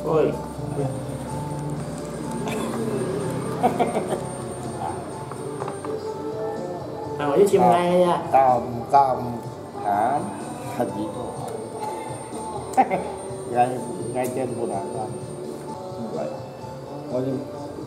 Ôi. Hỏi với chim ngay nha. Tam hả? Thật gì thôi. ngay trên bộ đảng là vậy. Coi như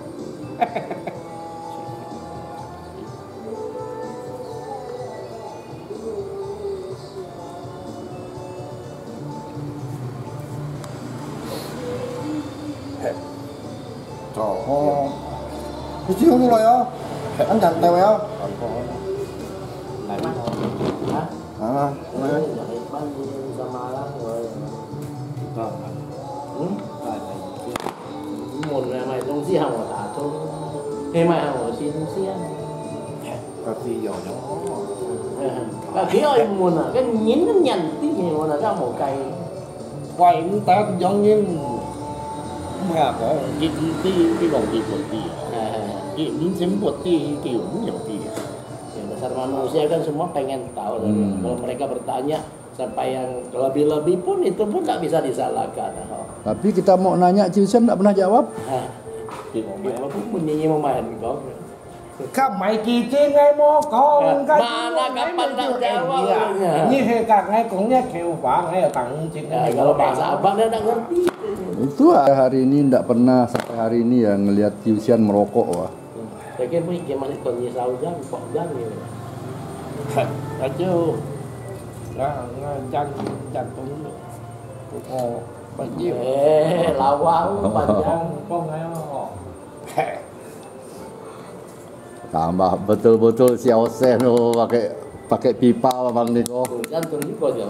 Kecil dulu ya, kan santai ya. này Ah, Một là mày trong gì hàng của tả trong thế mày hàng của xin xiên. tapi giờ nó Và khí ơi muốn là cái nhín nó nhằn tí gì mà là ra một cây. quay chúng ta giống như mà có cái vòng đi một tí cái miếng xém một tí kiểu nhiều tí. Dasar manusia kan semua pengen tahu. Kalau mereka bertanya sampai yang lebih-lebih pun itu pun nggak bisa disalahkan. tapi kita mau nanya Ciusen nggak pernah jawab. Dia pun menyanyi memain kok. Các mày kỳ trên ngay mô con cái Mana kapan nak jawab? Như thế các ngay cũng nhắc kêu quả ngay ở tặng trên Kalau bahasa abang dia tak ngerti. Itu hari ini nggak pernah sampai hari ini ya ngelihat Ciusen merokok wah. Jadi pun gimana kondisi saujan, kok jan gitu. Ở chứ chân cũng bao nhiêu Lawang panjang. con ngay họ Tambah betul-betul si Osen pakai pipa Bang Niko. Hujan turun juga dia.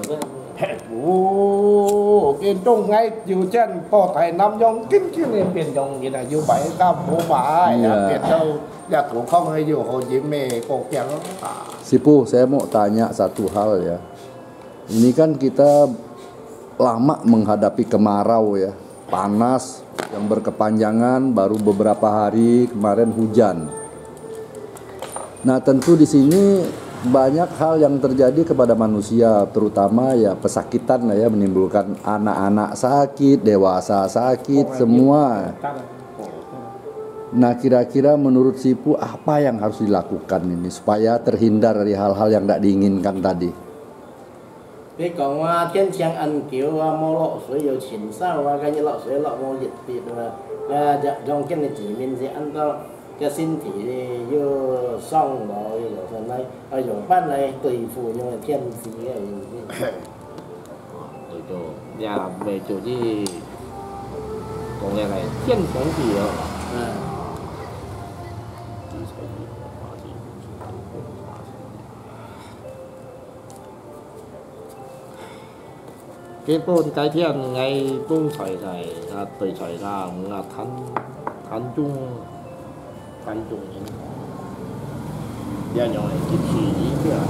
cái trong ngay chiều chân có thể nằm trong kín lên biển trong gì là dù bảy cam bố bà biển đâu ya thủ không hay dù hồ chí mê cổ kéo Sipu, saya mau tanya satu hal ya. Ini kan kita lama menghadapi kemarau ya, panas yang berkepanjangan, baru beberapa hari kemarin hujan. Nah tentu di sini banyak hal yang terjadi kepada manusia, terutama ya pesakitan ya, menimbulkan anak-anak sakit, dewasa sakit, semua. Nah kira-kira menurut Sipu apa yang harus dilakukan ini supaya terhindar dari hal-hal yang tidak diinginkan tadi? Cái còn thiên trang ăn kiểu mua lọ suối nhiều chín sao cái như lọ suối lọ mua nhiệt tiệt mà trong cái này chỉ mình sẽ ăn to cái xin thì vô xong rồi rồi này ở dùng ban này tùy phụ nhưng mà thiên gì cái rồi chỗ nhà về chỗ đi còn nhà này thiên sống gì rồi cái bốn cái thiên ngay cũng xảy ra từ xảy ra là thán chung gia nhỏ này cái gì ý kia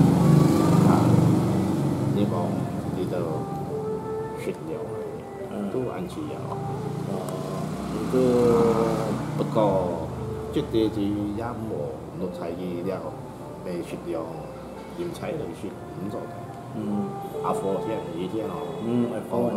đi vào đi đâu shit nhiều tu ăn chi nhiều itu beko trước đây thì giá mùa nó chạy gì đâu về shit nhiều điểm chạy được shit không rồi iPhone thiên ý thiên nó iPhone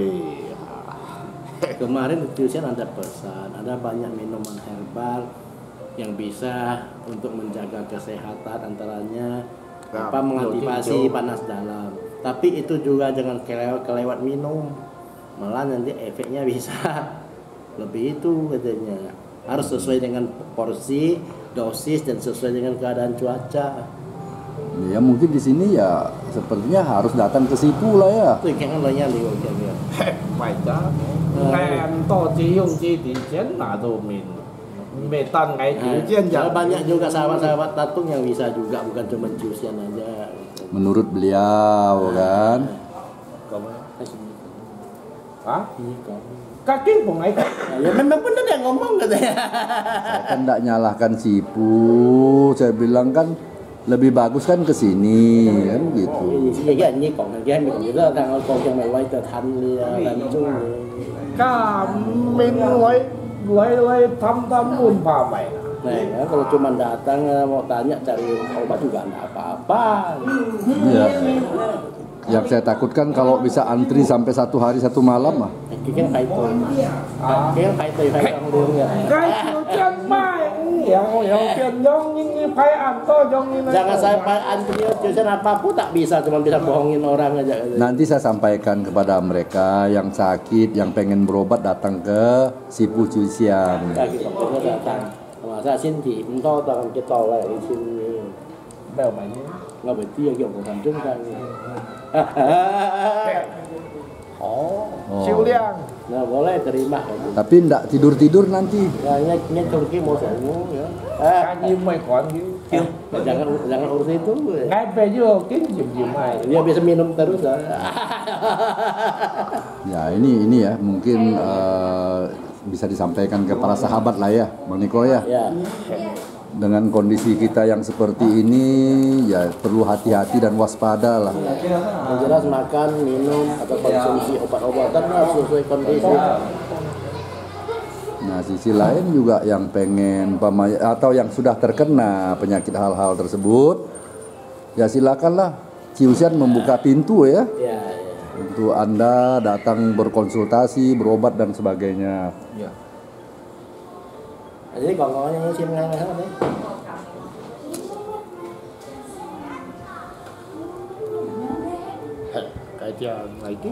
Kemarin Ciusen ada pesan, ada banyak minuman herbal yang bisa untuk menjaga kesehatan, antaranya apa mengantisipasi panas dalam. Tapi itu juga jangan kelewat minum, malah nanti efeknya bisa lebih itu katanya. Harus sesuai dengan porsi, dosis dan sesuai dengan keadaan cuaca. Ya mungkin di sini ya sepertinya harus datang ke Sipu lah ya. Itu kan lo nya liu kira. Phải đó. Em to chỉ dùng chi thì chén là đồ mình tan ngày Ciusen Banyak juga sahabat-sahabat tatung yang bisa juga, bukan cuma Ciusen aja. Menurut beliau kan. Hah? Kaki pun ngai. Ya memang benar yang ngomong katanya. Saya kan tidak nyalahkan Sipu, saya bilang kan lebih bagus kan ke sini kan gitu. Cái anh như còn cái mình nghĩ là thằng con trong mày quay tờ thanh đi làm chung. Cả mình lấy thăm buồn vào mày. Nah, kalau cuma datang mau tanya cari obat juga enggak apa-apa. Iya. Yang saya takutkan kalau bisa antri sampai 1 hari 1 malam mah. Cái phải tùy cái phải tùy phải ăn đường rồi. Cái chiều chân mai yang tiền giống như phải ăn to giống như Jangan sampai antri jurusan apapun tak bisa, cuma bisa bohongin orang aja. Nanti saya sampaikan kepada mereka yang sakit, yang pengen berobat datang ke Sipu Cucian. Kaki dokternya datang. Masa xin thì cũng to toàn cái to lại xin bèo mày nhé. nggak berarti yang của thành trung kan. Siuliang. Nah boleh terima. Tapi enggak tidur-tidur nanti. Ya nyet Turki mau semua ya. Cái như mày còn cái Jangan urus itu. ngay về chưa cái gì mày. Dia bisa minum terus. Ya ini ya mungkin bisa disampaikan ke para sahabat lah ya, Bang Niko ya. Ya. Dengan kondisi kita yang seperti ini ya perlu hati-hati dan waspada lah. Yang jelas makan, minum atau konsumsi obat-obatan harus sesuai kondisi. Nah sisi lain juga yang pengen atau yang sudah terkena penyakit hal-hal tersebut, ya silakanlah Ciusian membuka pintu ya. Ya. Untuk Anda datang berkonsultasi, berobat dan sebagainya. Dạ. Jadi còn những sim ngay hết đấy. Cái cha ngày kia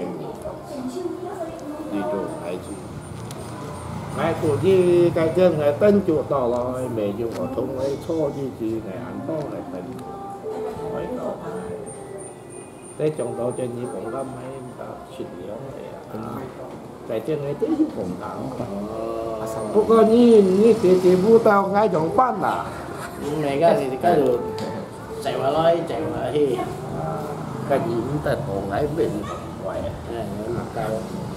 đi chỗ ngày gì ngày của gì cái chân ngày tân chỗ tỏ rồi mẹ dùng ở thông ấy cho gì ngày ăn to ngày tân mấy đó thế trong đó trên như cũng có mấy ta xịt nhớ cái chân ngày tới cũng cũng thẳng不过你姐夫到爱上班啦， Này cái thì cái được chạy vào lối chạy vào thì cái gì cũng ta còn ấy bệnh khỏe. mặt cao.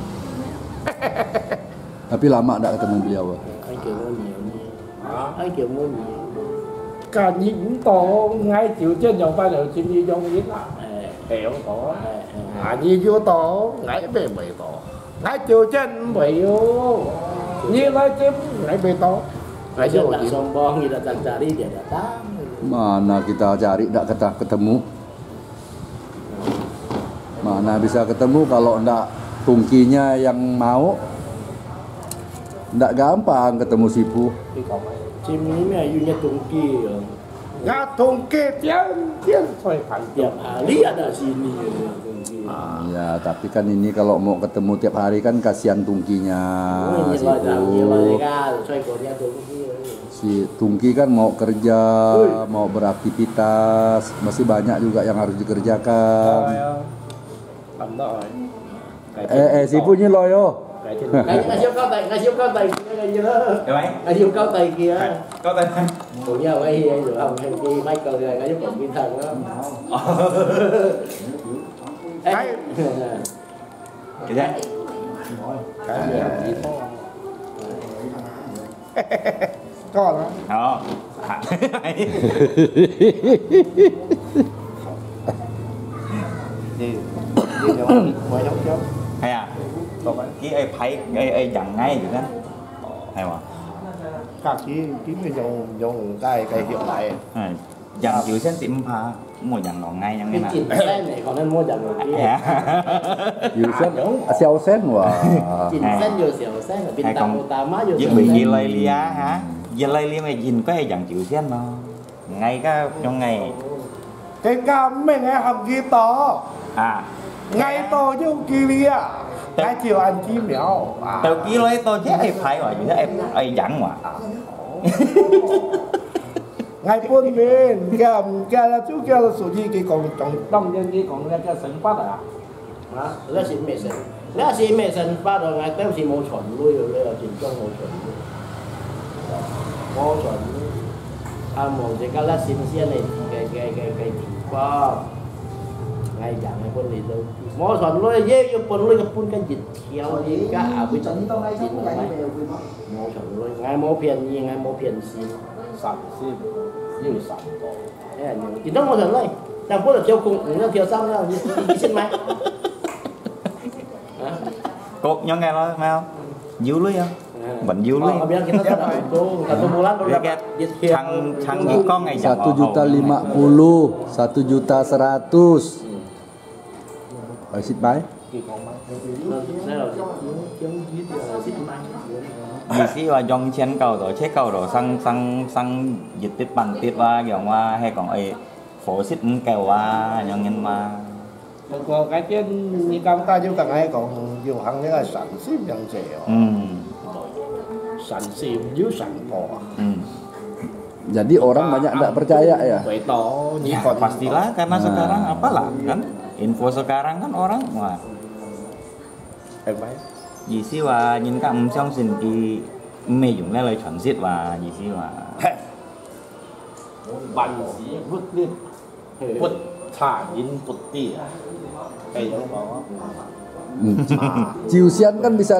Tapi lama enggak ketemu beliau. Anh Kiều mua nhiều đi. Anh Kiều mua nhiều. Cái gì cũng to ngay chịu trên dòng ba đều chim như dòng ít là hiểu to. Như vô to ngay bề bề to. Ngay chịu trên bề vô. Như nói chim ngay bề to. Phải chứ là sombong gitu tak cari dia datang. Mana kita cari enggak ketemu. Mana bisa ketemu kalau enggak tungkinya yang mau. Enggak gampang ketemu Sipu. Chim ini mah dunia tungki. Ngã thùng kia tiếng xoay phẳng Tiap hari ada sini tungki. Ya, tapi kan ini kalau mau ketemu tiap hari kan kasihan tungkinya. Si Tungki kan mau kerja, mau beraktivitas, masih banyak juga yang harus dikerjakan. Tầm đó rồi. Sipu như loyo. Ngày siêu cao tay kia cái gì đó. Ngày siêu cao tay kia. Có tên Của nhà mấy được không? Hay khi Michael rồi cái giúp còn kim thần đó. Cái cái gì? cái gì thôi. Có đó. Ờ. Đi cho quay giống giống. Hay à? Còn cái ai phải ai dặn ngay vậy đó. Hay mà. Các chỉ mới dùng cái hiệu này. Dặn chịu xem tiệm ha. Mua dặn còn ngay như thế Cái nào. chỉnh sen này còn nên mua dần người kia. Yusen, Xiao Sen wah. Chỉnh sen vừa xẻo sen ở bên tàu ta má vừa. Với bị gì lây lia hả? Gì lây lia mày nhìn có ai dặn chịu xem mà. Ngay cái trong ngày. Cái cam mấy ngày học ghi to. À. Ngay to chứ kỳ lia. Cái chiều ăn chi mèo. Từ kia lấy tôi chứ ai phải mà vậy ai dặn mà. Ngay buôn bên cái là chú cái là số gì cái còn đông nhân gì còn cái sừng phát à. Hả? Lá xịn mẹ sần. Lá xịn mẹ sần ba rồi ngày tới thì mua chuẩn lui rồi đây là chỉnh cho mua chuẩn. Mua chuẩn. Một cái lá xịn xiên này cái qua ngày chẳng ngày quân thì đâu. Mua chuẩn lui dễ như quân lui cái quân cái dịch theo đi cả à với chuẩn chín này. Mua chuẩn lui ngày mua phiền gì ngày mua phiền xin. Sẵn xin. Như sẵn to. Thế là nhiều. Chỉต้องmua chuẩn lui. Chẳng có là theo cùng nó theo xong đâu. Đi xin máy. Cột nhau nghe lo phải không? Dữ lưới không? Bệnh dữ lưới. Biar kita sadar itu satu bulan kalau dapat thằng con ngày 1.050.000, 1.100.000. xịt máy. Vì sĩ và dòng chen cầu rồi chế cầu rồi sang dịch tiết bằng tiết và kiểu mà hay còn ấy phổ xích kèo và nhân nhân mà Còn cái trên như công ta chúng ta hay còn nhiều hàng cái là sản xếp nhân trẻ sản xếp dưới sản cỏ Jadi orang banyak tidak percaya ya. vậy tỏ như ya còn pastilah karena sekarang apalah kan info sekarang kan orang wah em mấy gì xí và nhìn các trong xin kỳ mê dùng lời chuẩn xít và gì xí và bằng sĩ vứt lên vứt thả nhìn vứt tỉa cái giống đó Ciusian kan bisa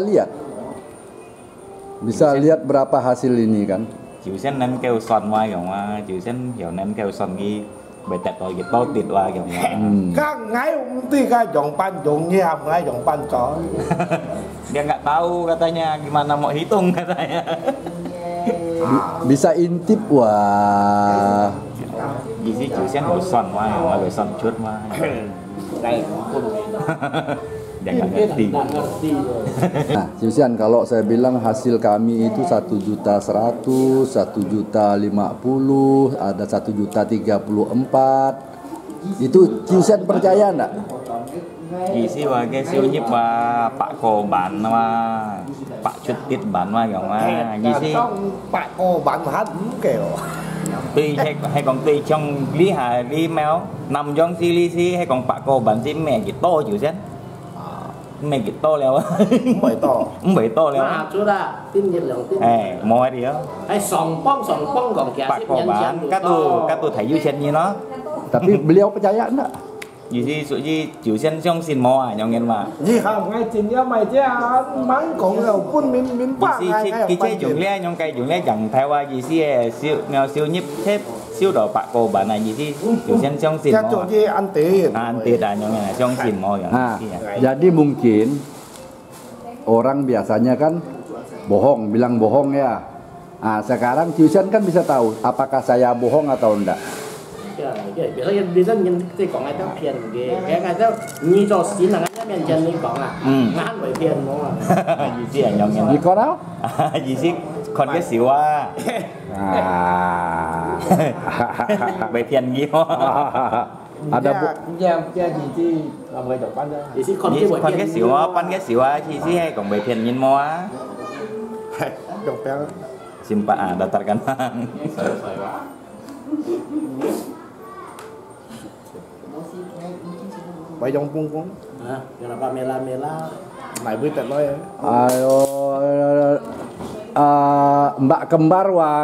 lihat berapa hasil ini kan. chịu sen nên kêu son qua kiểu mà chịu sen kiểu nên kêu son ghi bài tập rồi cái to tiệt qua kiểu mà các ngái tí cái dòng ban dòng như hàm ngái dòng ban chó dia nggak tahu katanya gimana mau hitung katanya Bisa intip wah. gì sih chịu sen gửi son qua kiểu mà gửi son chuốt qua đây dia nggak ngerti Nah, Ciusian kalau saya bilang hasil kami itu 1.100.000, 1.050.000, ada 1.034.000. Itu Ciusian percaya enggak? gì sih và cái siêu nhíp và pak cô bán mà pak chuột tiết bán mà kiểu mà gì sih bạn cô bạn hát kiểu tuy hay còn tuy trong lý hà lý méo nằm trong si lý si hay còn pak cô bán si mẹ gì to chịu sen mẹ gì to leo bởi tỏ không bị to leo Nah, sudah tin nhiệt lượng tin. mua đi đó Hay sòng bong còn kẻ pak xếp cô nhân bán các tu thấy dưới sen như nó Tapi beliau percaya enggak? gì gì số gì chịu sen trong xin mua à nhau nghe mà gì không ngay trên nhá mày chứ mắng cũng là quân miền bắc gì ngay cái chế dùng le nhau cây dùng le chẳng thay qua gì si siêu nghèo siêu nhíp thép siêu đồ pak cô bán này gì si chịu sen trong xin chắc mua chỗ gì ăn tiền ăn tiền à nhau nghe là trong xin mua vậy Nah, jadi mungkin orang biasanya kan bohong, bilang bohong ya. Nah, sekarang Ciusian kan bisa tahu apakah saya bohong atau enggak. Biasanya bisa cái còn ai đó phiền cái ai đó như cho xí là ngay bên chân đi còn à ngán bởi phiền đúng không gì si à nhau nghe Di Korau? gì si còn cái xỉu à Nah. bị phiền gì không Ada bu nhà gì chứ làm người đọc ban ra thì xí còn gì cái bởi còn cái phiền xỉu á pan cái xỉu á gì si hay còn bị phiền nhìn mua á đọc bé simpa à datar kanan bảy dòng cung cung kenapa mela này với tận nói ayo Mbak kembar wah.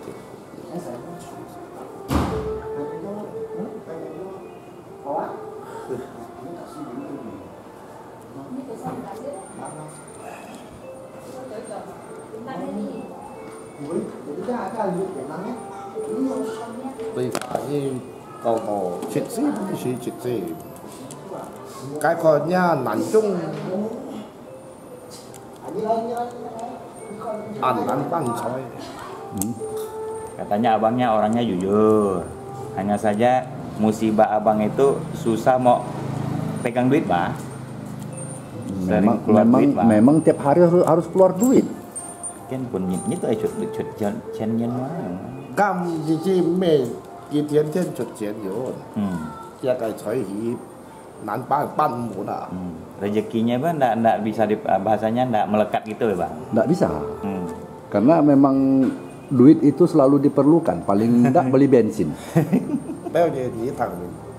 tuy phải như cầu hồ triệt sĩ triệt sĩ cái còn nha nản chung ăn ban chói katanya abangnya orangnya jujur hanya saja musibah abang itu susah mau pegang duit bah sering keluar duit bah Memang tiap hari harus keluar duit. kan pun nyit tuh chut chen nhân mah cam gì chứ mẹ几天天出钱有这个才去难办母的 rezekinya bang ndak bisa bahasanya ndak melekat gitu ya bang Nggak bisa. Karena memang duit itu selalu diperlukan. Paling enggak beli bensin. bao giờ你thằng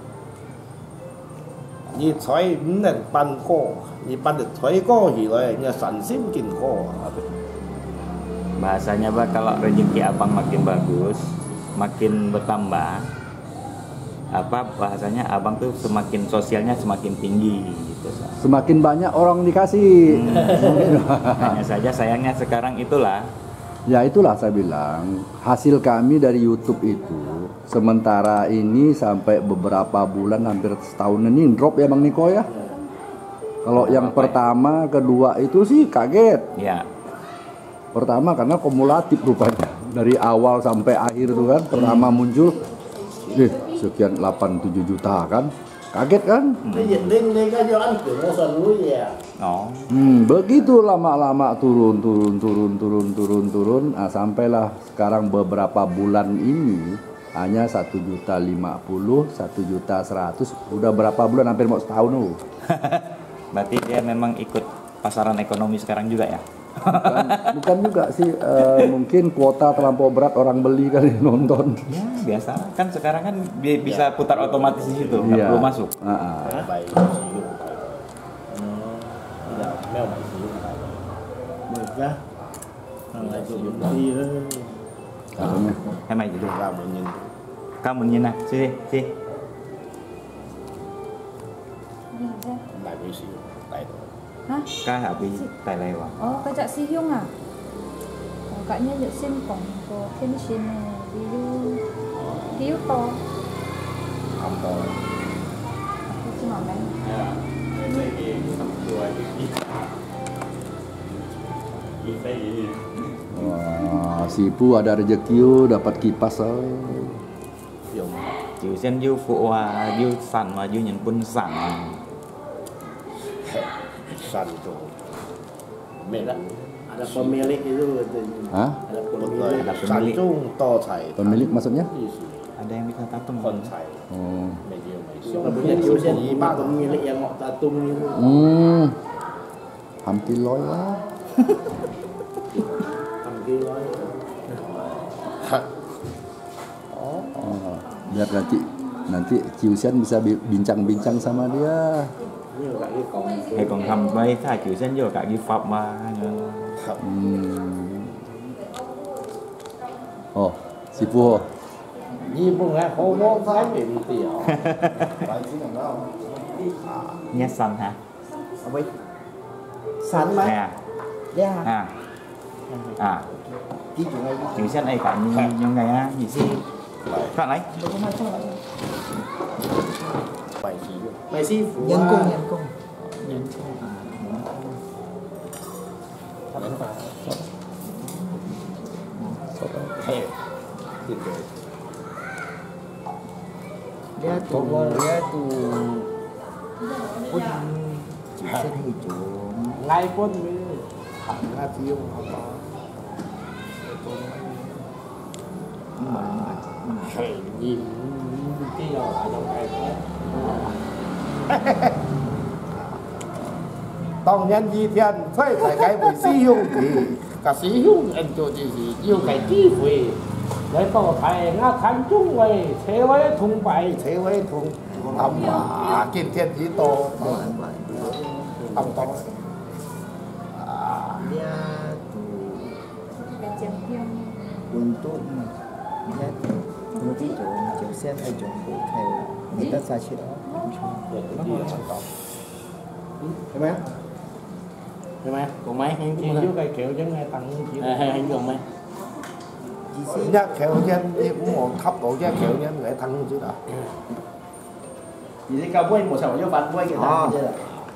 你才唔能办过你办的才过起来你神仙见过 bahasanya bang kalau rezeki abang makin bagus makin bertambah apa bahasanya abang tuh semakin sosialnya semakin tinggi gitu Semakin banyak orang dikasih. hanya saja sayangnya sekarang itulah Ya itulah saya bilang, hasil kami dari YouTube itu sementara ini sampai beberapa bulan hampir setahun ini drop ya Bang Niko ya. Kalau yang pertama, kedua itu sih kaget. ya Pertama karena kumulatif rupanya. Dari awal sampai akhir itu kan pertama muncul sekian 8-7 juta kan. Kaget kan? Cái dịch đinh đi cái do anh cửa sần núi về. Oh. Begitu lama-lama turun. Nah, sampailah sekarang beberapa bulan ini hanya 1.050.000, 1.100.000. Udah berapa bulan? Hampir mau setahun loh. Berarti dia memang ikut pasaran ekonomi sekarang juga ya? Bukan juga sih, mungkin kuota terlampau berat orang beli kali nonton. Ya biasa kan sekarang kan bisa putar otomatis di situ, nggak perlu masuk. Bài sử dụng Giờ mèo mày sử dụng này. Mười ra. Thằng này sử dụng đi Katanya. Hay mày jadi ra mình nhìn kamu nhìn nè, sini, sini. bài với sử dụng tại đó. Hah? Kah habis tai lewat. Oh, kajak sihung ah? Oh, kayaknya yuk simpong ko kini sini diu to. Không to. Aku cuma main. Wah, Sipu ada rezeki dapat kipas. Dùng Chịu sen du phụ hòa du sẵn và du nhìn quân sẵn. săn itu Ada pemilik itu Hah? Ada một pemilik. người Ada săn pemilik. chung to chảy Pemilik maksudnya? Ada yang bisa tatung. con chảy Oh. mày nhiều mày Cuma xuống punya dosen pemilik yang mau tatung itu. Hampir loy lah. Hampir lah. Biar nanti Kiusian bisa bincang-bincang sama dia. Như là cái cổng. Hay còn hầm bay thả chịu sen vô cả cái pháp mà. Oh, Sipu. Như bông ra khô mô thái mềm tiểu. bài chứ làm đâu Nhát xanh hả? Sẵn mà. Nè. À. À. ký chỗ ngay Chịu sen này cả những ngày á, gì gì. Các lấy. bài sử dụng Mày sư phụ. Nhân à. cung. tiền đề Dia tu pun Cik hijau. Ngay pun với thẳng ra phiêu không có thầy nhìn cái dầu ở trong cây đó. tông nhân di thiên phải cái buổi sử dụng thì cả sử dụng anh cho gì yêu cái chi phí Để tổ thầy ngã thánh trung về thế với thùng bày. thế với thùng âm mà kim thiên chí tô âm to Dia tu macam yang untuk dia tu Cik Sen ai jumpa kai kita saja Thấy mấy? Thấy mấy? Còn mấy hay chi chứ cây kiểu chứ ngay tặng chỉ hay còn mấy? nhất khéo nhân đi cũng một thấp độ chứ khéo nhân lại thăng chứ đó Vì thế cao quay một sầu cho bạn quay cái thằng chứ là.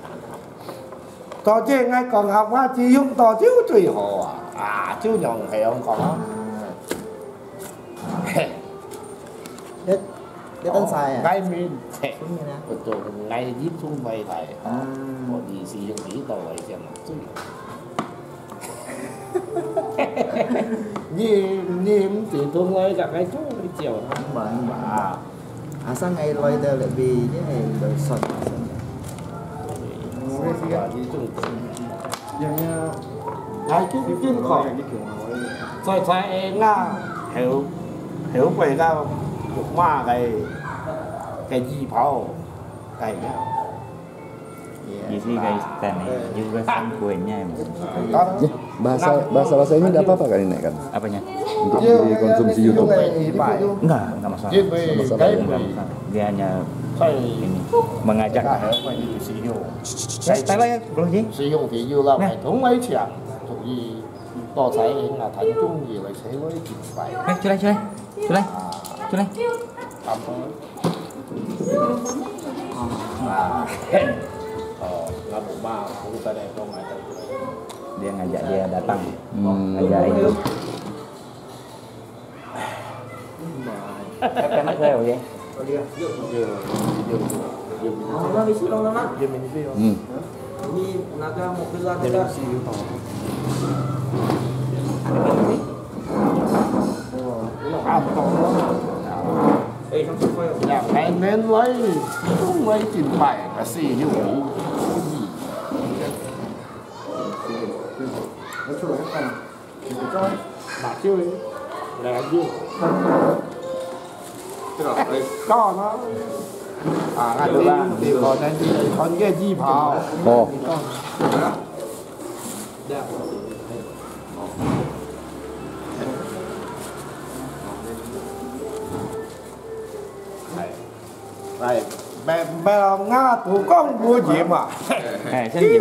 to chứ ngay còn học á chỉ dùng to chứ truy hồ à chứ nhồng hệ ông có dia tan sai ah. ngay mình Punya dah. betul ngay díp xuống bay thầy có gì sử dụng chỉ tàu vậy xem Nhiễm thì tương lai cả cái chỗ cái chiều nó. à Asal ngai loi dah lebih dia dah son. và đi chung Cái chút chuyên khỏi. Rồi thầy nga hiểu hiểu về ra một ma cái gì phao cái nhá Gì sih guys, tani juga sangkuennya emang. đó Bahasa ini tidak apa-apa kan ini kan Apanya? untuk dikonsumsi YouTube. Enggak masalah. chứ về cái Enggak masalah. Dia hanya phải ini mengajak. cả hiểu phải đi sử dụng Tai lai belum sih? sử dụng thì yêu là phải thống mấy chẳng thuộc gì to thấy là thành trung gì lại sẽ với kịp phải Cu lai. tầm là một ba cũng tại đây không ai tại Dia ngajak dia datang. Ngajak itu. Kan saya ya. đây Orang isi orang lama. Hmm. Ini naga mau keluar naga. Nhà này nên lấy không lấy tiền bạc là xì như vậy. Bà chơi lẹ chứ. Có nó. À anh đi còn anh đi còn cái gì phào. Ồ, Này, bé Nga thủ công mua gì mà. Xin